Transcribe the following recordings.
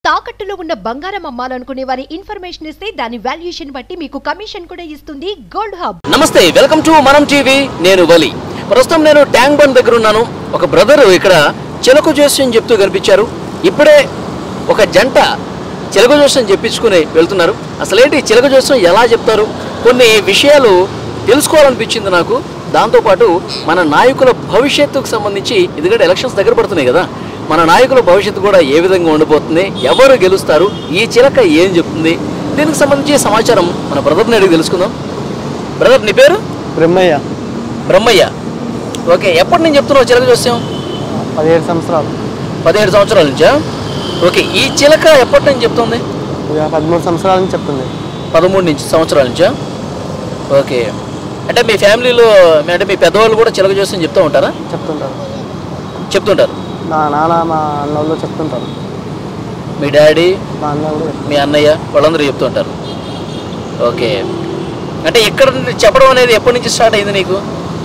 తాకట్టులో ఉన్న బంగారం అమ్మాలనుకునే వారి ఇన్ఫర్మేషన్ ఇస్తే దాని వాల్యుయేషన్ బట్టి మీకు కమిషన్ కూడా ఇస్తుంది గోల్డ్ హబ్. నమస్తే, వెల్కమ్ టు మనం టీవీ. నేను వలి. ప్రస్తుతం నేను ట్యాంక్ బండ్ దగ్గర ఉన్నాను. ఒక బ్రదర్ ఇక్కడ చిలక జోస్యం చెప్తూ కనిపించారు. ఇప్పుడే ఒక జంట చిలక జోస్యం చెప్పించుకుని వెళ్తున్నారు. అసలేంటి చిలక జోస్యం ఎలా చెప్తారు, కొన్ని విషయాలు తెలుసుకోవాలనిపించింది నాకు. దాంతోపాటు మన నాయకుల భవిష్యత్తుకు సంబంధించి, ఎందుకంటే ఎలక్షన్స్ దగ్గర పడుతున్నాయి కదా, మన నాయకుల భవిష్యత్తు కూడా ఏ విధంగా ఉండిపోతుంది, ఎవరు గెలుస్తారు, ఈ చిలక ఏం చెప్తుంది, దీనికి సంబంధించి సమాచారం మన బ్రదర్ని అడిగి తెలుసుకుందాం. బ్రదర్, నీ పేరు? బ్రహ్మయ్య. బ్రహ్మయ్య, ఓకే. ఎప్పటి నుంచి చెప్తున్నావు చిలక జోస్యం? 17 సంవత్సరాలు. 17 సంవత్సరాల నుంచా? ఓకే. ఈ చిలక ఎప్పటి నుంచి చెప్తుంది? 13 సంవత్సరాల నుంచి చెప్తుంది. 13 సంవత్సరాల నుంచా? ఓకే. అంటే మీ ఫ్యామిలీలో, అంటే మీ పెద్దవాళ్ళు కూడా చిలక జోస్యం చెప్తూ ఉంటారా? చెప్తుంటారు. మా నాన్న, మా అన్నోళ్ళు చెప్తుంటారు. మీ డాడీ, మా అన్న కూడా, మీ అన్నయ్య వాళ్ళందరూ చెప్తుంటారు. ఓకే. అంటే ఇక్కడ చెప్పడం అనేది ఎప్పటి నుంచి స్టార్ట్ అయింది నీకు?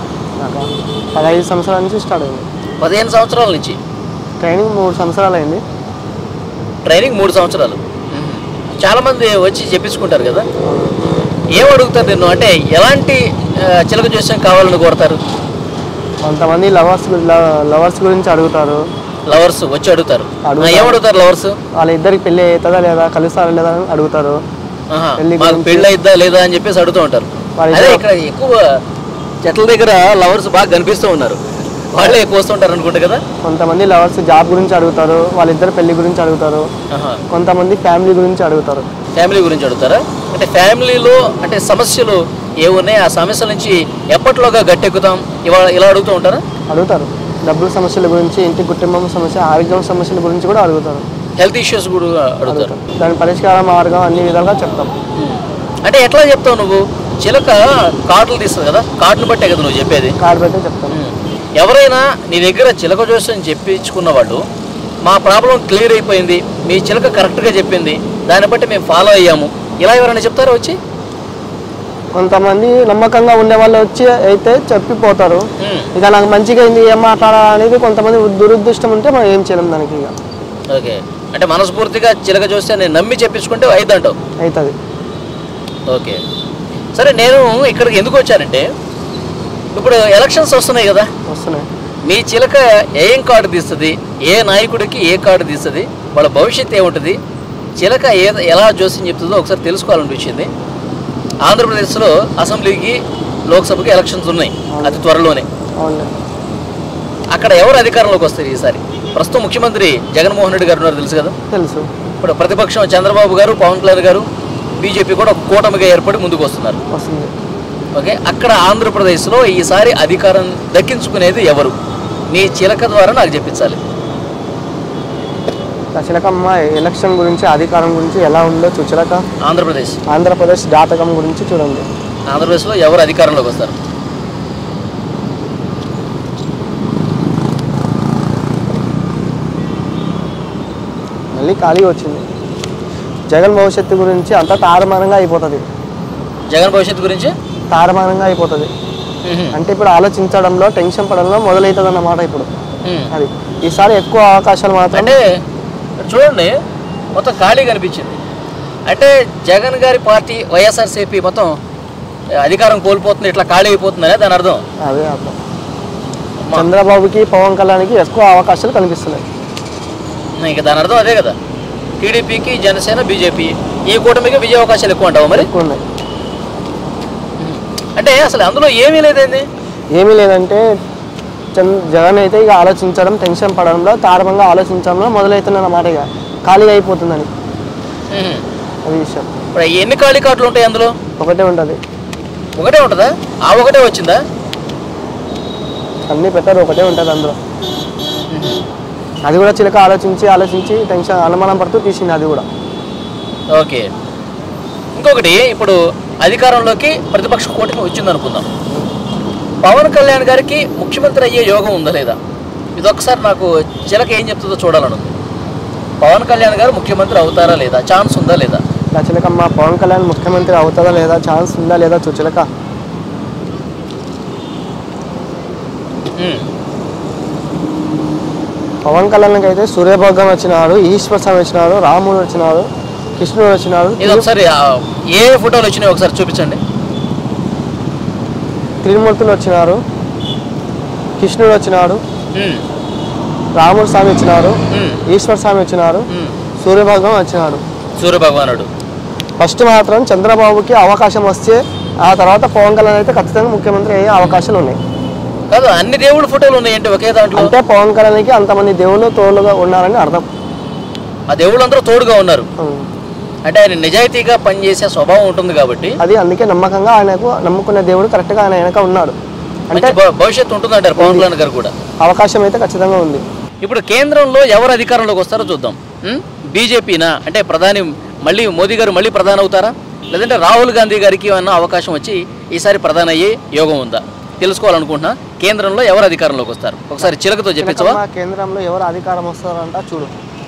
15 సంవత్సరాల నుంచి స్టార్ట్ అయింది. 15 సంవత్సరాల నుంచి. ట్రైనింగ్ 3 సంవత్సరాలు అయింది. ట్రైనింగ్ 3 సంవత్సరాలు. చాలామంది వచ్చి చెప్పించుకుంటారు కదా, ఏం అడుగుతారు నిన్ను? అంటే ఎలాంటి చిలక జోస్యం కావాలని కోరుతారు? కొంతమంది లవర్స్ గురించి అడుగుతారు. లవర్స్ వచ్చి అడుగుతారు. ఏమడుగుతారు లవర్స్? వాళ్ళ ఇద్దరికి పెళ్ళి అవుతుందా లేదా, కలుస్తారా లేదా అని అడుగుతారు. పెళ్ళి అయిద్దా లేదా అని చెప్పేసి అడుగుతూ ఉంటారు. అదే ఇక్కడ ఎక్కువ చెట్ల దగ్గర లవర్స్ బాగా కనిపిస్తూ ఉన్నారు, వాళ్ళే ఎక్కువ వస్తుంటారు అనుకుంటా కదా. కొంతమంది లవర్స్ జాబ్ గురించి అడుగుతారు, వాళ్ళిద్దరు పెళ్లి గురించి అడుగుతారు. కొంతమంది ఫ్యామిలీ గురించి అడుగుతారు. ఫ్యామిలీ గురించి అడుగుతారా? అంటే ఫ్యామిలీలో అంటే సమస్యలు ఏమున్నాయి, ఆ సమస్యల నుంచి ఎప్పటిలోగా గట్టెక్కుతాం ఇవాళ ఇలా అడుగుతూ ఉంటారా? అడుగుతారు. డబ్బుల సమస్యల గురించి, ఇంటి కుటుంబం సమస్య, ఆరోగ్యం సమస్యల గురించి కూడా అడుగుతారు. హెల్త్ ఇష్యూస్ కూడా అడుగుతారు. దాని పరిష్కార మార్గం అన్ని విధాలుగా చెప్తాం. అంటే ఎట్లా చెప్తావు నువ్వు? చిలక కార్డులు తీస్తుంది కదా, కార్డును బట్టే కదా నువ్వు చెప్పేది? కార్డు బట్టే చెప్తాను. ఎవరైనా నీ దగ్గర చిలక జోస్యం చెప్పించుకున్న వాళ్ళు, మా ప్రాబ్లం క్లియర్ అయిపోయింది, మీ చిలక కరెక్ట్గా చెప్పింది, దాన్ని బట్టి మేము ఫాలో అయ్యాము, ఇలా ఎవరైనా చెప్తారా వచ్చి? కొంతమంది నమ్మకంగా ఉండే వాళ్ళు వచ్చి అయితే చెప్పిపోతారు. ఇక నాకు మంచిగా అయింది, ఏం మాట్లాడాలనేది కొంతమంది దురదృష్టం ఉంటే మనం ఏం చేయలేం దానికి. ఇక ఓకే. అంటే మనస్ఫూర్తిగా చిలక జోస్యాన్ని నమ్మి చెప్పించుకుంటే అయిద్దంటావు? అవుతుంది. ఓకే. సరే, నేను ఇక్కడికి ఎందుకు వచ్చానంటే, ఇప్పుడు ఎలక్షన్స్ వస్తున్నాయి కదా, వస్తున్నాయి. మీ చిలక ఏం కార్డు తీస్తుంది, ఏ నాయకుడికి ఏ కార్డు తీస్తుంది, వాళ్ళ భవిష్యత్తు ఏముంటుంది, చిలక ఎలా జోస్యం చెప్తుందో ఒకసారి తెలుసుకోవాలనిపించింది. ఆంధ్రప్రదేశ్లో అసెంబ్లీకి, లోక్సభకి ఎలక్షన్స్ ఉన్నాయి అతి త్వరలోనే. అక్కడ ఎవరు అధికారంలోకి వస్తారు ఈసారి? ప్రస్తుతం ముఖ్యమంత్రి జగన్మోహన్ రెడ్డి గారు ఉన్నారు, తెలుసు కదా. తెలుసు. ఇప్పుడు ప్రతిపక్షం చంద్రబాబు గారు, పవన్ కళ్యాణ్ గారు, బీజేపీ కూడా ఒక కూటమిగా ఏర్పడి ముందుకు వస్తున్నారు. ఓకే. అక్కడ ఆంధ్రప్రదేశ్లో ఈసారి అధికారం దక్కించుకునేది ఎవరు? నీ చిలక ద్వారా నాకు చెప్పించాలి. చిలకమ్మ ఎలక్షన్ గురించి, అధికారం గురించి ఎలా ఉందో చిలక ఆంధ్రప్రదేశ్ జాతకం గురించి చూడండి. ఆంధ్రప్రదేశ్లో ఎవరు అధికారంలోకి వస్తారు? మళ్ళీ ఖాళీ వచ్చింది. జగన్ భవిష్యత్తు గురించి అంతా తారుమారంగా అయిపోతుంది. జగన్ భవిష్యత్తు గురించి తారుమారంగా అయిపోతుంది. అంటే ఇప్పుడు ఆలోచించడంలో, టెన్షన్ పడంలో మొదలవుతుంది అన్నమాట. ఇప్పుడు అది ఈసారి ఎక్కువ అవకాశాలు మాత్రం. అంటే చూడండి, మొత్తం ఖాళీ కనిపించింది. అంటే జగన్ గారి పార్టీ వైఎస్ఆర్సీపీ మొత్తం అధికారం కోల్పోతుంది, ఇట్లా ఖాళీ అయిపోతుందనే దాని అర్థం. అదే అర్థం. చంద్రబాబుకి, పవన్ కళ్యాణ్కి ఎక్కువ అవకాశాలు కనిపిస్తున్నాయి. ఇంకా దాని అర్థం అదే కదా. టీడీపీకి, జనసేన, బీజేపీ ఈ కూటమికి విజయ అవకాశాలు ఎక్కువ అంటావు మరి? ఎక్కువ ఉన్నాయి. అంటే అసలు అందులో ఏమీ లేదండి. ఏమీ లేదంటే జగన్ అయితే ఇక ఆలోచించడం, టెన్షన్ పడడంలో, తారమంగా ఆలోచించడంలో మొదలవుతుందన్నమాట. ఇక ఖాళీగా అయిపోతుందని అది విషయం. ఇప్పుడు ఎన్ని ఖాళీ కార్డులు ఉంటాయి అందులో? ఒకటే ఉంటుంది. ఒకటే ఉంటుందా? ఆ ఒకటే వచ్చిందా? అన్నీ పెట్టారు, ఒకటే ఉంటుంది అందులో. అది కూడా చిలక ఆలోచించి టెన్షన్ అనుమానం పడుతూ తీసింది అది కూడా. ఓకే. ఇంకొకటి, ఇప్పుడు అధికారంలోకి ప్రతిపక్ష కూటమి వచ్చింది అనుకుందాం. పవన్ కళ్యాణ్ గారికి ముఖ్యమంత్రి అయ్యే యోగం ఉందా లేదా? ఇదొకసారి నాకు చిలక ఏం చెప్తుందో చూడాలను. పవన్ కళ్యాణ్ గారు ముఖ్యమంత్రి అవుతారా లేదా, ఛాన్స్ ఉందా లేదా? చిలకమ్మ, పవన్ కళ్యాణ్ ముఖ్యమంత్రి అవుతారా లేదా, ఛాన్స్ ఉందా లేదా చిలక. పవన్ కళ్యాణ్కి అయితే సూర్యభగవాన్ వచ్చినాడు, ఈశ్వర స్వామి వచ్చినాడు, రాముడు వచ్చినాడు, కృష్ణుడు వచ్చినాడు. ఇది ఒకసారి ఏ ఫోటోలు వచ్చినాయి ఒకసారి చూపించండి. త్రిమూర్తులు వచ్చినారు, కృష్ణుడు వచ్చినాడు, రాముడు స్వామి వచ్చినాడు, ఈశ్వర స్వామి వచ్చినాడు, సూర్యభగవాన్ వచ్చినాడు. సూర్యభగవానుడు ఫస్ట్ మాత్రం చంద్రబాబుకి అవకాశం వస్తే ఆ తర్వాత పవన్ కళ్యాణ్ అయితే ఖచ్చితంగా ముఖ్యమంత్రి అయ్యే అవకాశాలు ఉన్నాయి. కాదు, అన్ని దేవుళ్ళ ఫోటోలు ఉన్నాయంటే ఒకే దాంట్లో. అంటే పవన్ కళ్యాణ్కి అంతమంది దేవుళ్ళు తోడుగా ఉన్నారని అర్థం. ఆ దేవుళ్ళు అందరూ తోడుగా ఉన్నారు అంటే ఆయన నిజాయితీగా పనిచేసే స్వభావం ఉంటుంది కాబట్టి అది అందుకే నమ్మకంగా ఆయనకు నమ్ముకున్న దేవుడు కరెక్ట్గా ఆయన వెనక ఉన్నాడు. అంటే భవిష్యత్తు ఉంటుంది అంటారు పవన్ కళ్యాణ్ గారు కూడా. అవకాశం అయితే ఖచ్చితంగా ఉంది. ఇప్పుడు కేంద్రంలో ఎవరు అధికారంలోకి వస్తారో చూద్దాం. బీజేపీనా అంటే ప్రధాని మళ్ళీ మోదీ గారు మళ్ళీ ప్రధాని అవుతారా, లేదంటే రాహుల్ గాంధీ గారికి ఏమన్నా అవకాశం వచ్చి ఈసారి ప్రధాని అయ్యే యోగం ఉందా తెలుసుకోవాలనుకుంటున్నా. కేంద్రంలో ఎవరు అధికారంలోకి వస్తారు ఒకసారి చిలకతో చెప్పించవా? కేంద్రంలో ఎవరు అధికారం వస్తారంట చూడు.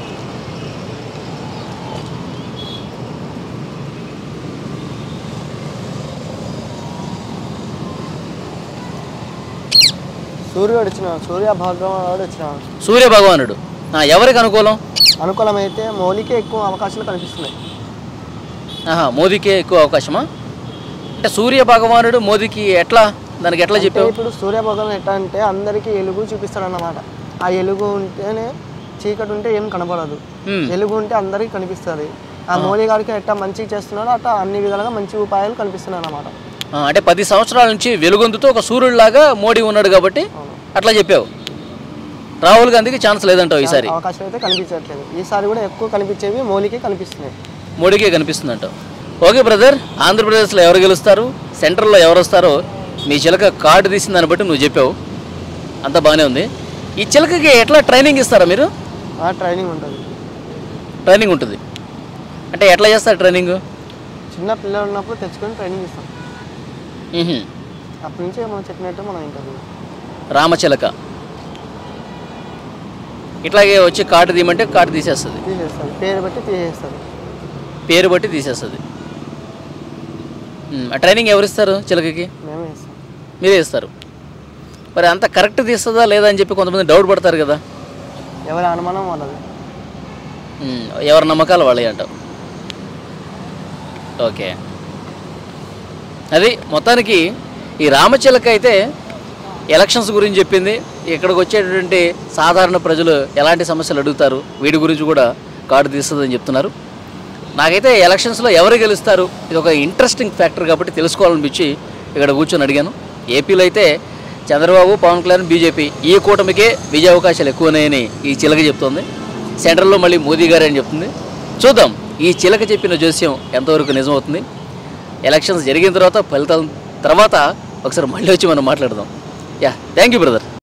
సూర్యుడు వచ్చినాడు, సూర్య భగవానుడు వచ్చినాడు. సూర్య భగవానుడు ఎవరికి అనుకూలం? అనుకూలమైతే మోదీకే ఎక్కువ అవకాశాలు కనిపిస్తున్నాయి. మోదీకే ఎక్కువ అవకాశమా? అంటే సూర్య భగవానుడు మోదీకి ఎట్లా, దానికి ఎట్లా చెప్పావు? ఇప్పుడు సూర్య భగవాన్ ఎట్లా అంటే అందరికీ ఎలుగు చూపిస్తాడు అన్నమాట. ఆ ఎలుగు ఉంటేనే చీకటి ఉంటే ఏం కనపడదు, ఎలుగు ఉంటే అందరికీ కనిపిస్తుంది. ఆ మోదీ గారికి ఎట్లా మంచిగా చేస్తున్నాడో అట్లా అన్ని విధాలుగా మంచి ఉపాయాలు కనిపిస్తున్నాయి అన్నమాట. అంటే 10 సంవత్సరాల నుంచి వెలుగొందుతో ఒక సూర్యుడిలాగా మోడీ ఉన్నాడు కాబట్టి అట్లా చెప్పావు. రాహుల్ గాంధీకి ఛాన్స్ లేదంటావు ఈసారి? అవకాశం అయితే కనిపించట్లేదు. ఈసారి కూడా ఎక్కువ కనిపించేవి మోడీకే కనిపిస్తున్నాయి. మోడీకే కనిపిస్తుంది అంటావు. ఓకే బ్రదర్, ఆంధ్రప్రదేశ్లో ఎవరు గెలుస్తారు, సెంట్రల్లో ఎవరు వస్తారో మీ చిలక కార్డు తీసిన దాన్ని బట్టి నువ్వు చెప్పావు. అంతా బాగానే ఉంది. ఈ చిలకకి ఎట్లా ట్రైనింగ్ ఇస్తారా మీరు? ట్రైనింగ్ ఉంటుంది. ట్రైనింగ్ ఉంటుంది అంటే ఎట్లా చేస్తారు ట్రైనింగ్? చిన్న పిల్లలు ఉన్నప్పుడు తెచ్చుకొని ట్రైనింగ్ ఇస్తాం. అప్పటి నుంచి మనం చెప్పినట్టు మనం ఇంటర్వ్యూ రామచిలక ఇట్లాగే వచ్చి కార్డు తీయమంటే కార్డు తీసేస్తుంది. పేరు బట్టి తీసేస్తుంది. పేరు బట్టి తీసేస్తుంది. ఆ ట్రైనింగ్ ఎవరు ఇస్తారు చిలకకి? మేమే ఇస్తాం. మీరే ఇస్తారు. మరి అంత కరెక్ట్ తీస్తుందా లేదా అని చెప్పి కొంతమంది డౌట్ పడతారు కదా. ఎవరి అనుమానం వాళ్ళది, ఎవరి నమ్మకాలు వాళ్ళే అంటావు. ఓకే, అది మొత్తానికి ఈ రామచిలక అయితే ఎలక్షన్స్ గురించి చెప్పింది. ఇక్కడికి వచ్చేటువంటి సాధారణ ప్రజలు ఎలాంటి సమస్యలు అడుగుతారు వీటి గురించి కూడా కార్డు తీస్తుందని చెప్తున్నారు. నాకైతే ఎలక్షన్స్లో ఎవరు గెలుస్తారు ఇది ఒక ఇంట్రెస్టింగ్ ఫ్యాక్టర్ కాబట్టి తెలుసుకోవాలనిపించి ఇక్కడ కూర్చొని అడిగాను. ఏపీలో అయితే చంద్రబాబు, పవన్ కళ్యాణ్, బీజేపీ ఈ కూటమికే విజయ అవకాశాలు ఎక్కువన్నాయని ఈ చిలక చెప్తోంది. సెంట్రల్లో మళ్ళీ మోదీ గారే అని చెప్తుంది. చూద్దాం ఈ చిలక చెప్పిన జోస్యం ఎంతవరకు నిజమవుతుంది. ఎలక్షన్స్ జరిగిన తర్వాత ఫలితాల తర్వాత ఒకసారి మళ్ళీ వచ్చి మనం మాట్లాడదాం. Thank you brother.